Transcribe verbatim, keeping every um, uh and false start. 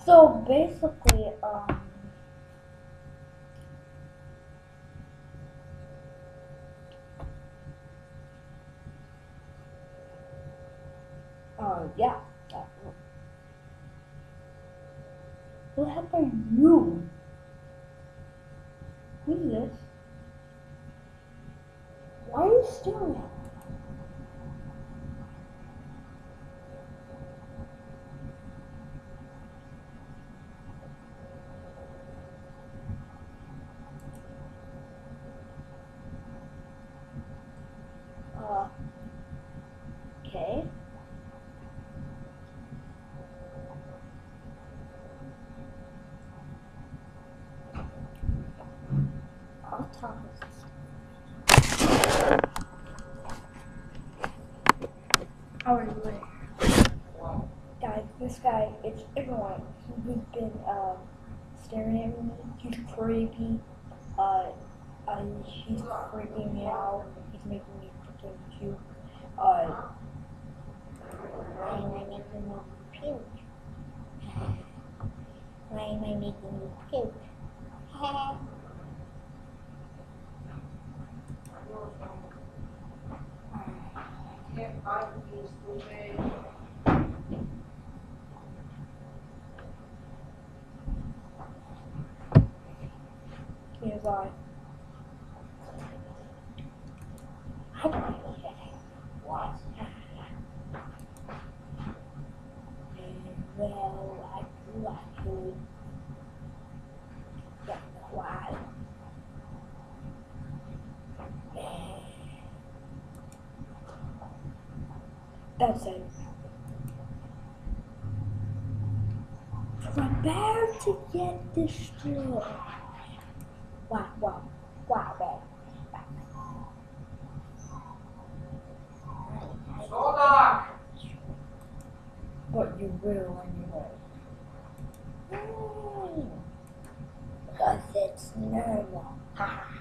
So basically, um, uh, yeah. yeah. Who the heck are you? Who's this? Why are you staring at me? Uh, okay. I'll talk with this. How are you doing? Guys, this guy, it's everyone. He's been, uh, staring at me. He's creepy. Uh, uh, he's freaking me out. He's making me freaking puke. Uh, why am I making you puke? Why am I making you puke? Can't find these stupid. Here's I. What? Well, I do actually get quiet. That's it. Prepare to get destroyed. Wow, wow, wow, wow. Hold on! But you will anyway. Because it's normal. Ha ha.